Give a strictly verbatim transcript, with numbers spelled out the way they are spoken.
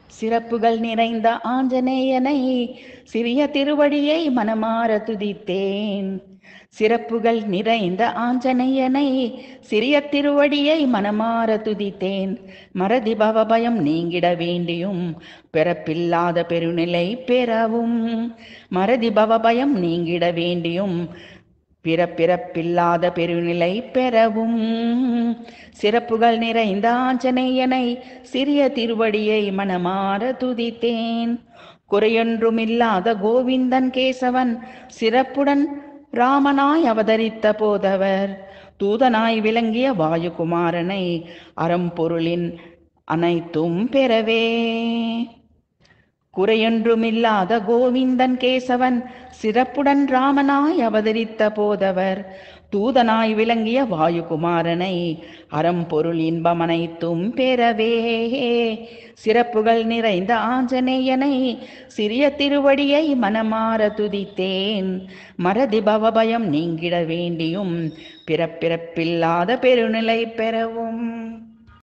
சிறப்புகள் நிறைந்த ஆஞ்சநேயனை சிறிய திருவடியை மனமார துதித்தேன். சிறப்புகள் நிறைந்த ஆஞ்சநேயனை சிறிய திருவடியை மனமார துதித்தேன். மறதி பவபயம் நீங்கிட வேண்டியும் பிறப்பில்லாத பெருநிலை பெறவும். மறதி பவபயம் நீங்கிட வேண்டியும் பிறப்பிறப்பில்லாத பெருநிலை பெறவும். சிறப்புகள் நிறைந்த ஆஞ்சநேயனை சிறிய திருவடியை மனமார துதித்தேன். குறையொன்றுமில்லாத கோவிந்தன் கேசவன் சிறப்புடன் ராமனாய் அவதரித்த போதவர். தூதனாய் விளங்கிய வாயுகுமாரனை அறம்பொருளின் அனைத்தும் பெறவே. குறையொன்றுமில்லாத கோவிந்தன் கேசவன் சிறப்புடன் ராமனாய் அவதரித்த போதவர். தூதனாய் விளங்கிய வாயுகுமாரனை அறம்பொருள் இன்பம் அனைத்தும் பெறவே. சிறப்புகள் நிறைந்த ஆஞ்சநேயனை சிறிய திருவடியை மனமார துதித்தேன். மறதி பவபயம் நீங்கிட வேண்டியும் பிறப்பிறப்பில்லாத பெருநிலை பெறவும்.